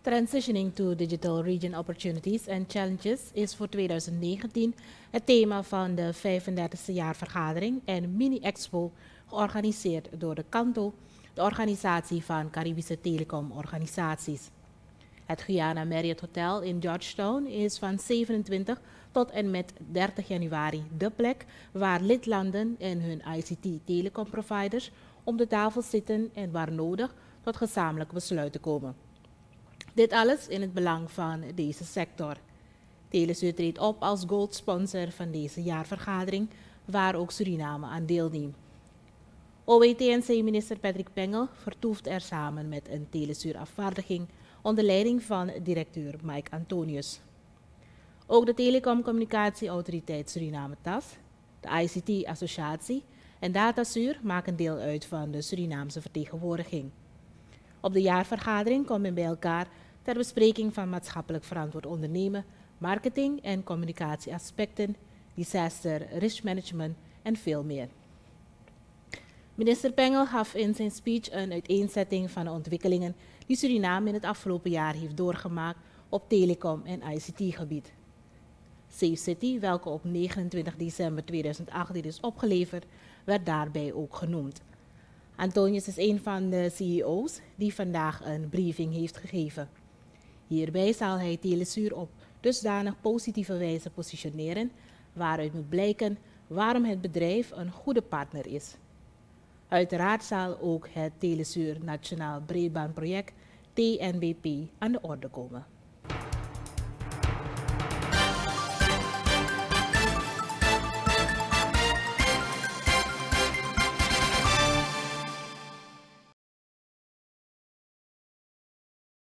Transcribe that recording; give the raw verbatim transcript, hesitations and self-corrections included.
Transitioning to Digital Region Opportunities and Challenges is voor twintig negentien het thema van de vijfendertigste jaarvergadering en mini-expo georganiseerd door de Kanto, de organisatie van Caribische telecomorganisaties. Het Guyana Marriott Hotel in Georgetown is van zevenentwintig tot en met dertig januari de plek waar lidlanden en hun I C T-telecomproviders om de tafel zitten en waar nodig tot gezamenlijke besluiten komen. Dit alles in het belang van deze sector. Telesur treedt op als gold sponsor van deze jaarvergadering, waar ook Suriname aan deelneemt. O W T N C-minister Patrick Pengel vertoeft er samen met een Telesur-afvaardiging onder leiding van directeur Mike Antonius. Ook de Telecomcommunicatieautoriteit Suriname T A S, de I C T-associatie en Datasur maken deel uit van de Surinaamse vertegenwoordiging. Op de jaarvergadering komt men bij elkaar ter bespreking van maatschappelijk verantwoord ondernemen, marketing en communicatieaspecten, disaster risk management en veel meer. Minister Pengel gaf in zijn speech een uiteenzetting van de ontwikkelingen die Suriname in het afgelopen jaar heeft doorgemaakt op telecom- en I C T-gebied. Safe City, welke op negenentwintig december tweeduizend achttien is opgeleverd, werd daarbij ook genoemd. Antonius is een van de C E O's die vandaag een briefing heeft gegeven. Hierbij zal hij Telesur op dusdanig positieve wijze positioneren, waaruit moet blijken waarom het bedrijf een goede partner is. Uiteraard zal ook het Telesur Nationaal Breedbandproject T N B P aan de orde komen.